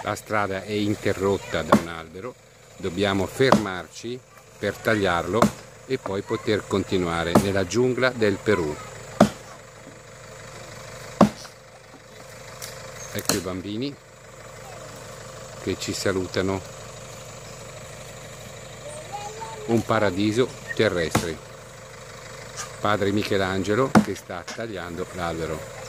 La strada è interrotta da un albero, dobbiamo fermarci per tagliarlo e poi poter continuare nella giungla del Perù. Ecco i bambini che ci salutano. Un paradiso terrestre. Padre Michelangelo che sta tagliando l'albero.